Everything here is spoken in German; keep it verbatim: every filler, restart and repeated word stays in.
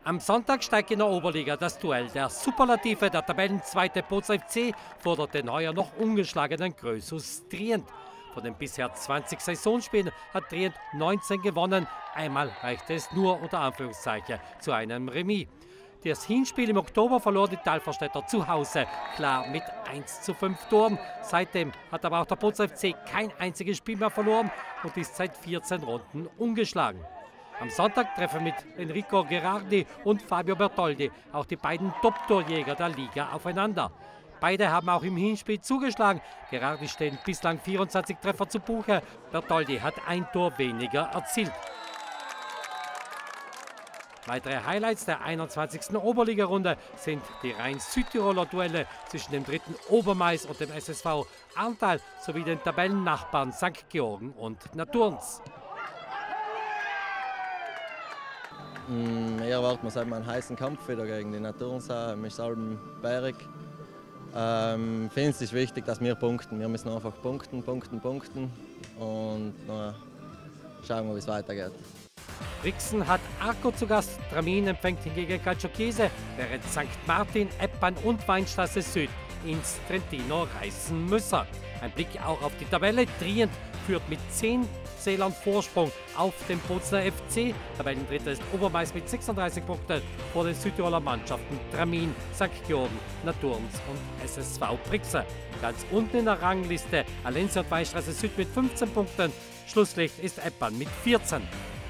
Am Sonntag steigt in der Oberliga das Duell. Der Superlative, der Tabellenzweite Bozen F C, fordert den heuer noch ungeschlagenen Krösus Trient. Von den bisher zwanzig Saisonspielen hat Trient neunzehn gewonnen. Einmal reichte es nur unter Anführungszeichen zu einem Remis. Das Hinspiel im Oktober verlor die Talverstädter zu Hause, klar mit eins zu fünf Toren. Seitdem hat aber auch der Bozen F C kein einziges Spiel mehr verloren und ist seit vierzehn Runden ungeschlagen. Am Sonntag treffen mit Enrico Gherardi und Fabio Bertoldi auch die beiden Top-Torjäger der Liga aufeinander. Beide haben auch im Hinspiel zugeschlagen. Gherardi stehen bislang vierundzwanzig Treffer zu Buche. Bertoldi hat ein Tor weniger erzielt. Weitere Highlights der einundzwanzigsten Oberligarunde sind die rein Südtiroler Duelle zwischen dem dritten Obermais und dem S S V Arntal sowie den Tabellennachbarn Sankt Georgen und Naturns. Wir erwarten uns einen heißen Kampf wieder gegen die Naturns im Salbenberg. Ähm, ich finde es ist wichtig, dass wir punkten. Wir müssen einfach punkten, punkten, punkten und dann schauen wir, wie es weitergeht. Brixen hat Arco zu Gast, Tramin empfängt hingegen Calcio Chiese, während Sankt Martin, Eppan und Weinstraße Süd ins Trentino reisen müssen. Ein Blick auch auf die Tabelle. Trient führt mit zehn Zählern Vorsprung auf den Bozener F C. Tabellendritter ist Obermais mit sechsunddreißig Punkten vor den Südtiroler Mannschaften Tramin, Sankt Georgen, Naturns und S S V Brixen. Ganz unten in der Rangliste Alenzi und Weinstraße Süd mit fünfzehn Punkten. Schlusslicht ist Eppan mit vierzehn.